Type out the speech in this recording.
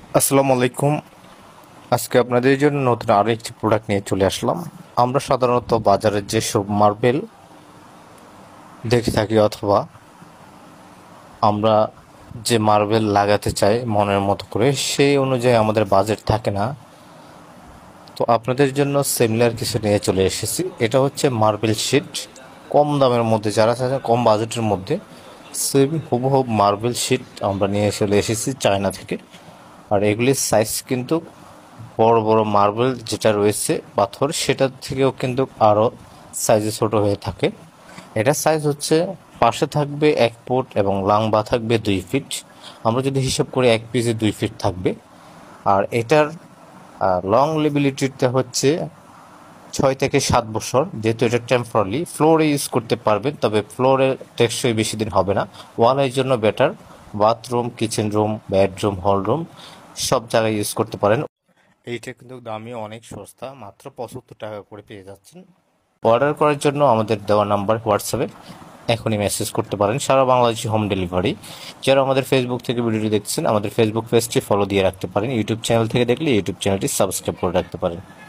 আসসালামু আলাইকুম। আজকে আপনাদের জন্য নতুন আরো একটি প্রোডাক্ট নিয়ে চলে আসলাম। আমরা সাধারণত বাজারে যেসব মার্বেল দেখে থাকি অথবা আমরা যে মার্বেল লাগাতে চাই মনের মতো করে সেই অনুযায়ী আমাদের বাজেট থাকে না। তো আপনাদের জন্য সিমিলার কিছু নিয়ে চলে এসেছি। এটা হচ্ছে মার্বেল শিট। কম দামের মধ্যে যারা চাচ্ছেন কম বাজেটের মধ্যে সেম হুবহু মার্বেল শিট আমরা নিয়ে চলে এসেছি চায়না থেকে। আর এগুলির সাইজ কিন্তু বড় বড় মার্বেল যেটা রয়েছে পাথর সেটার থেকেও কিন্তু আরও সাইজে ছোট হয়ে থাকে। এটার সাইজ হচ্ছে পাশে থাকবে 1 ফুট এবং লাম্বা থাকবে 2 ফিট। আমরা যদি হিসাব করি এক পিসে 2 ফিট থাকবে। আর এটার লং লিবিলিটিটা হচ্ছে 6 থেকে 7 বছর, যেহেতু এটা টেম্পোরারি ফ্লোরে ইউজ করতে পারবেন, তবে ফ্লোরে টেকসই বেশি দিন হবে না। ওয়ালের জন্য better, bathroom, kitchen room, bedroom, hall room সব জায়গায় ইউজ করতে পারেন। এইটা কিন্তু দামই অনেক সস্তা, মাত্র 75 টাকা করে পেয়ে যাচ্ছেন। অর্ডার করার জন্য আমাদের দেওয়া নাম্বার হোয়াটসঅ্যাপে এখনই মেসেজ করতে পারেন। সারা বাংলাদেশে হোম ডেলিভারি। যারা আমাদের ফেসবুক থেকে ভিডিওটি দেখছেন, আমাদের ফেসবুক পেজটি ফলো দিয়ে রাখতে পারেন। ইউটিউব চ্যানেল থেকে দেখলে ইউটিউব চ্যানেলটি সাবস্ক্রাইব করে রাখতে পারেন।